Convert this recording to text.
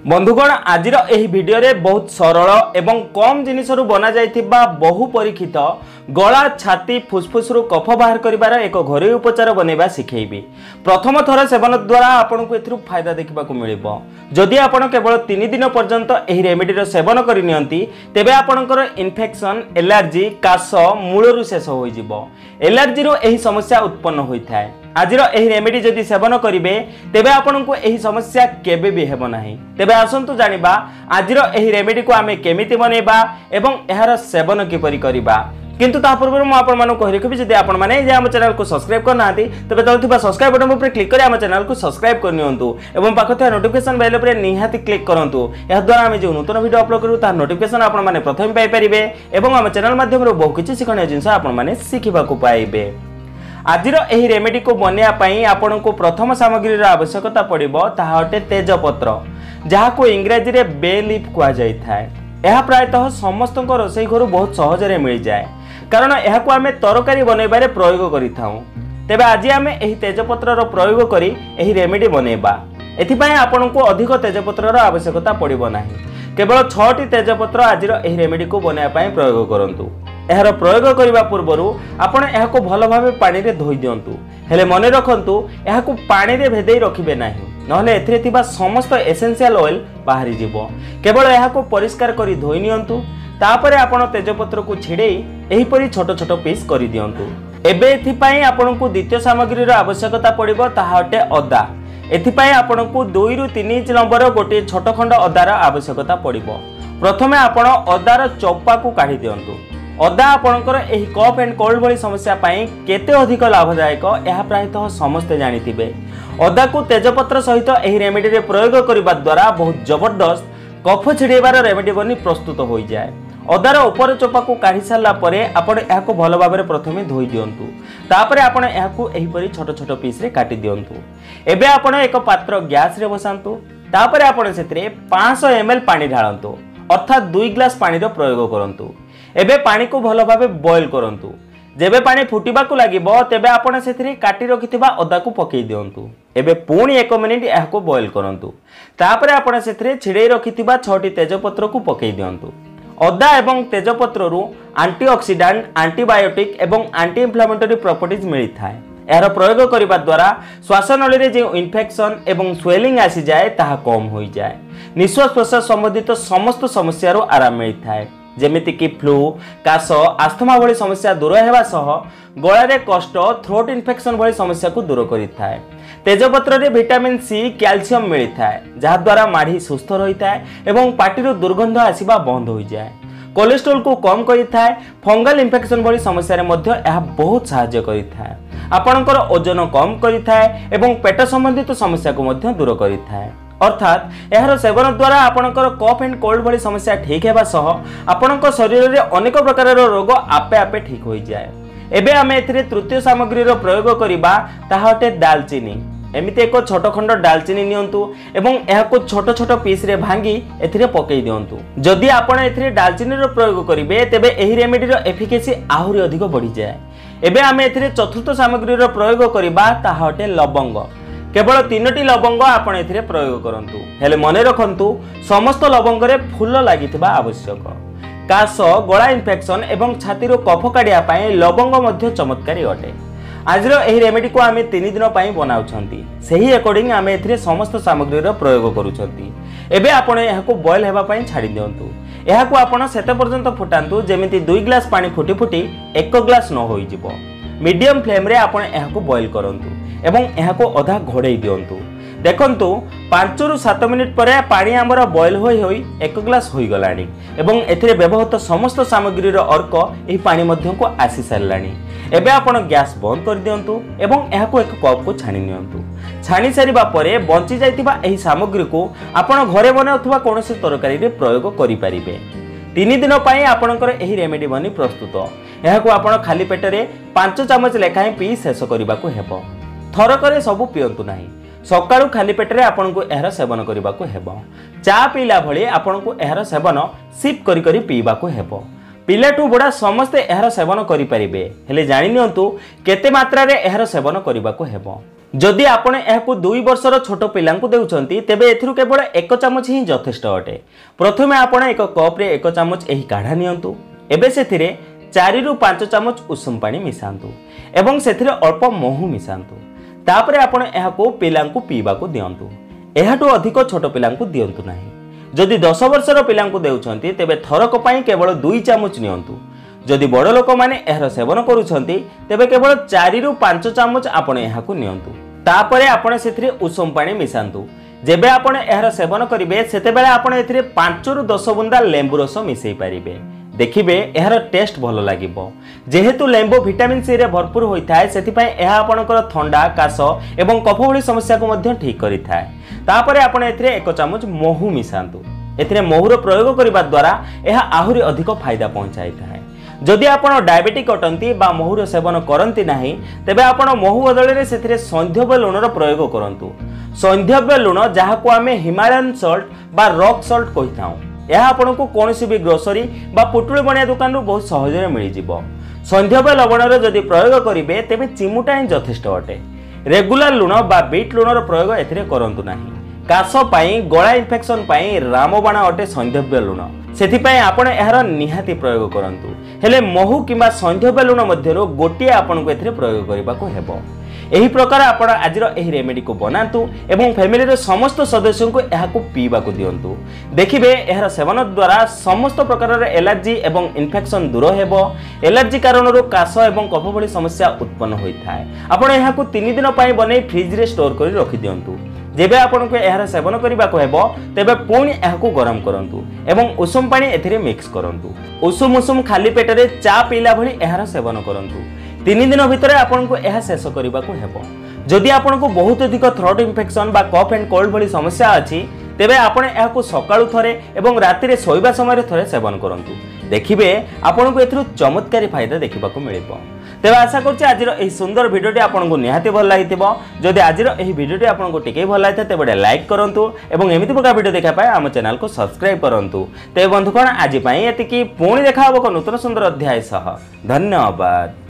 बंधुगण आज भिडियो रे बहुत सरल एवं कम जिनिसरु बना जाइथिबा बहु परीक्षित गला छाती फुसफुस रु कफ बाहर करिवार एक घरोई उपचार बनैबा सिखेइबी। प्रथम थर सेवन द्वारा आपनकु एथिरु फायदा देखिबाकु मिलिबो। जदि आपण केवल 3 दिन पर्यंत एही रेमेडीर सेवन करि नियंती तेबे आपनकर इन्फेक्शन एलर्जी काश मूलरु शेष होई जिवो। एलर्जी रो एही समस्या उत्पन्न होइथाय। आजिर एही रेमेडी जदि सेवन करिवे तेबे आपनकु एही समस्या केबे भी हेबो नाही। तेबे आसंतु जानिबा आजिर एही रेमेडी को आमे केमिति बनेबा एवं एहार सेवन किपरि करिबा। किंतु ता पूर्व मु आपण मानु कहि रखिबि जदि आपण माने जे हम चैनल को सब्सक्राइब करनांती तबे तलथिबा सब्सक्राइब बटन ऊपर क्लिक करि हम चैनल को सब्सक्राइब करनियंतु एवं पाखथि नोटिफिकेशन बेल ऊपर निहाती क्लिक करंतु। एहा द्वारा हम जे नूतन वीडियो अपलोड करू ता नोटिफिकेशन आपण माने प्रथम पाई परिबे एवं हम चैनल माध्यम रो बहु किछि सिखणीय जिंस आपण माने सिखिबाकू पाइबे। आजिर एही रेमेडी को बनिया पई आपण को प्रथम सामग्री रा आवश्यकता पड़िबो ताहा अटे तेजपत्र जहा को इंग्रजी रे बे लीफ कुआ जाय थाए। एहा प्रायतः समस्त रोसई घर बहुत सहज रे मिल जाए कारण एहा को आमे तरकारी बनैबारे प्रयोग करिथाऊ। तेबे आज आमे एही तेजपत्र रो प्रयोग करी एही रेमेडी बनेबा। एथिपाई आपण को अधिक तेजपत्र रो आवश्यकता पड़िबो नाही। केवल 6टी तेजपत्र आजिर एही रेमेडी को बनाया पई प्रयोग करंतु। एहार प्रयोग करिबा पूर्वरु आपण एहा को भलो भाबे पानी रे धोई दियंतु। हेले मने रखंतु एहा को पानी रे भेदेई रखिबे नाही नहले एथिरे थिबा समस्त एसेंशियल ऑयल बाहरी जिवो। केवल एहा को परिष्कार करी धोई नियंतु। तापरे आपण तेजपत्र को छिड़ेई एही परी छोट छोट पीस करी दियंतु। एबे एथिपाई आपण को द्वितीय सामग्री रो आवश्यकता पड़िबो ताहा अटे अदा। एथिपाई आपण को 2 रु 3 इंच लंबर गोटे छोट खंड अदार आवश्यकता पड़िबो। प्रथमे आपण अदार चोपा को काढी दियंतु। अदा आपणकर एही कफ एंड कोल्ड भली समस्या पाई केते अधिक लाभदायक एहा प्रायतः समस्ते जानिथिबे। अदा को तेजपत्र सहित एही रेमेडी रे प्रयोग करिबा द्वारा बहुत जबरदस्त कफ छिड़ेबार रेमेडी बनी प्रस्तुत हो जाए। अदार ऊपर चोपा को काढी सारला परे आपण एहा को भलो भाबरे प्रथमे धोई दियंतु। तापरे आपण एहा को एही परी छोट छोट पीस रे काटी दियंतु। एबे आपण एक पात्र गैस रे बसांतु। तापरे आपण सेतरे 500 ml पानी ढाळंतु अर्थात 2 ग्लास पानी रो प्रयोग करंतु। एबे पानी को भलो भाबे बॉयल करंतु। जेबे पानी फुटिबा को लागिबो तेबे आपण सेथि काटी रखिथिबा अदा को पकेई दियंतु। एबे पुणी 1 मिनिट एहा को बॉयल करंतु। तापरे आपण सेथि छिड़ेई रखिथिबा 6टी तेजपत्र को पकेई दियंतु। अदा एवं तेजपत्र रु एंटीऑक्सीडेंट एंटीबायोटिक एवं एंटी इन्फ्लेमेटरी प्रॉपर्टीज मिली थाए। एहार प्रयोग करिबा द्वारा श्वासनली रे जे इन्फेक्शन एवं स्वेलिंग आसी जाए ताहा कम होई जाए। निश्वास प्रश्वास संबंधित समस्त समस्या रो आराम मिली थाए जेमिति कि फ्लू काश आस्थमा भली समस्या दूर हेबा सह गला रे कष्ट थ्रोट इन्फेक्शन भली समस्या को दूर करि थाए। तेजपत्र रे विटामिन सी कैल्शियम मिली थाए जहा द्वारा माढ़ी सुस्थ रही थाए एवं पाटिरो दुर्गंध आसीबा बंद हो जाए। कोलेस्ट्रॉल को कम करि थाए। फंगल इन्फेक्शन भली समस्या रे मध्य एहा बहुत सहाय्य करि थाए। आपणकर ओजन कम करि थाए एवं पेट संबंधित समस्या को मध्य दूर करि थाए। अर्थात एहार सेवन द्वारा आपणकर कफ एंड कोल्ड भली समस्या ठीक हेबा सह आपणकर शरीर रे अनेक प्रकार रोग आपे आपे ठीक होई जाए। एबे आमे एथिरे तृतीय सामग्री रो प्रयोग करिबा ताहा अटे दालचीनी। एमिते एक छोट खंड दालचीनी नियंतु एवं एहा को छोट छोट पीस रे भांगी एथिरे पकेई दियंतु। जदि आपण एथिरे दालचीनी रो प्रयोग करिवे तेबे एही रेमेडी रो एफिकेसी आहुरी अधिक बढ़ी जाए। एबे आमे एथिरे चतुर्थ सामग्री रो प्रयोग करिबा ताहा अटे लवंग। केवल 3टी लवंग आपण एथिरे प्रयोग करंतु। हेले मने रखंतु समस्त लवंग रे फूल लागिथिबा आवश्यक। काश गला इन्फेक्शन एवं छाती रो कफ काढिया पई लवंग मध्य चमत्कारी अटे। आजिर एही रेमेडी को आमे 3 दिन पई बनाउछंती। सेही अकॉर्डिंग आमे एथिरे समस्त सामग्री रो प्रयोग करूछंती। एबे आपण एहा को बॉयल हेबा पई छाडी दियंतु। एहा को आपण सेते पर्यंत फुटांतु जेमिति 2 ग्लास पानी फुटी फुटी 1 ग्लास न होई जिवो। मीडियम फ्लेम रे आपण एहा को बॉयल करंतु एवं एहा को अधा घोड़ेई दियंतु। देखंतु 5 रु 7 मिनिट परे पानी हमर बॉयल होई होई 1 ग्लास होई गलानी एवं एथिरे व्यवहृत समस्त सामग्री रो अर्क एही पानी मध्य को आसी सारलानी। एबे आपण गैस बंद कर दियंतु एवं एहा को एक कप को छाणी नियंतु। छाणी सारिबा परे बंची जाइतिबा एही सामग्री को आपण घरे बनाउथबा कोनोसी तरकारी रे प्रयोग करि परिबे। 3 दिन पई आपणकर एही रेमेडी बनी प्रस्तुत। एहा को आपण खाली पेट रे 5 चमच लेखाएं पी शेष करबा को हेबो। थरकरे सबु पियंतु नाही। सकाळू खाली पेट रे आपण को एहार सेवन करबा को हेबो। चा पीला भली आपण को एहार सेवन सिप करी करी पीबा को हेबो। पिलाठू बड़ा समस्ते एहार सेवन करि परिबे। हेले जानि नियंतु केते मात्रा रे एहार सेवन करबा को हेबो। जदि आपण एहाकु 2 वर्षर छोट पिलांकु देउछंती तेबे एथिरु केवल 1 चामच ही यथेष्ट अटे। प्रथमे आपण एक कप रे 1 चामच एही काढ़ा नियंतु। एबे सेथिरे 4 रु 5 चामच उषुम पानी मिसांतु एवं सेथिरे अल्प महू मिसांतु। तापरे आपण एहाकु पिलांकु पीबाकु दियंतु। एहाटु अधिक छोट पिलांकु दियंतु नाही। जदि 10 वर्षर पिलांकु देउछंती तेबे थरक पई केवल 2 चामच नियंतु। जदि बड़ लोक माने एहर सेवन करूछंती तेबे केवल 4 रु 5 चामच आपण एहाकु नियंतु। तापरे आपण सेथिरे उषुम पानी मिसांतु। जेबे आपण एहर सेवन करिवे सेतेबेले आपण एथिरे 5 रु 10 बुंदा लेंबु रस मिसई पारिबे। देखिबे एहर टेस्ट भलो लागिबो। जेहेतु लेंबु विटामिन सी रे भरपूर होइथाय सेति पई एहा आपणकर ठंडा काश एवं कफ भली समस्या को मध्य ठीक करिथाय। तापरे आपण एथिरे 1 चामच महू मिसांतु। एथिरे महूर प्रयोग करिबा द्वारा एहा आहुरी अधिक फायदा पहुंचाइथाय। जदि आपण डायबिटिक अटंती बा महूर सेवन करंती नाही तेबे आपण महू बदल रे सेथिरे संध्यव्य लूणर प्रयोग करंतु। संध्यव्य लूण जाहाको आमे हिमालयन सॉल्ट बा रॉक सॉल्ट कहिथाउ। यह आपको कौन भी ग्रोसरी बा पुटुଳି बनिया दुकान रु बहुत सहज मिल जिवो। संध्यव्य लवणर जदि प्रयोग करिवे तेबे चिमुटा ही यथेष्ट अटे। रेगुलर लूण बा बीट लूणर प्रयोग एथिरे करंतु नाही। काश पाई गला इन्फेक्शन पाई रामबाण अटे संध्यव्य लूण। सेथिपाई आपण एहार निहाती प्रयोग करंतु। हेले महू किंबा संध्यव्य लूण मध्यरो गोटिए आपनको एथिरे प्रयोग करिबाको हेबो। एही प्रकार आपण आजिर एही रेमेडी को बनातु एवं फैमिली रे समस्त सदस्यों को एहाकु पीबाकु दियंतु। देखिबे एहार सेवन द्वारा समस्त प्रकार एलर्जी एवं इन्फेक्शन दूर हेबो। एलर्जी कारणरो काश एवं कफ भली समस्या उत्पन्न होइथाय। आपण एहाकु 3 दिन पई बनै फ्रिज रे स्टोर करि रखि दियंतु। जेबे आपनको एहार सेवन करिबाको हेबो तेबे पुणी एहाकु गरम करंतु एवं उषुम पानी एथिरे मिक्स करंतु। उषुम उषुम खाली पेट रे चा पीला भली एहार सेवन करंतु। 3 दिन भितर आपनको एहा शेष करिबाको हेबो। जदि आपनको बहुत अधिक थ्रोट इन्फेक्शन बा कफ एंड कोल्ड भली समस्या अछि तेबे आपण एहाकु सकाळु थरे एवं राति रे सोइबा समय रे थरे सेवन करंतु। देखिबे आपनको एथरु चमत्कारी फायदा देखिबाको मिलिबो। तेबे आशा करछि आजिर एही सुंदर भिडियोटी आपनको निहाती भल लागिथिबो। जदि आजिर एही भिडियोटी आपनको टिके भल लागिथे तेबे लाइक करंतु एवं एमिति प्रकार भिडियो देखा पाए हम चैनल को सब्सक्राइब करंतु। तेबे बंधुगण आज पई एतिकी पुणी देखा हबो नूतन सुंदर अध्याय सह। धन्यवाद।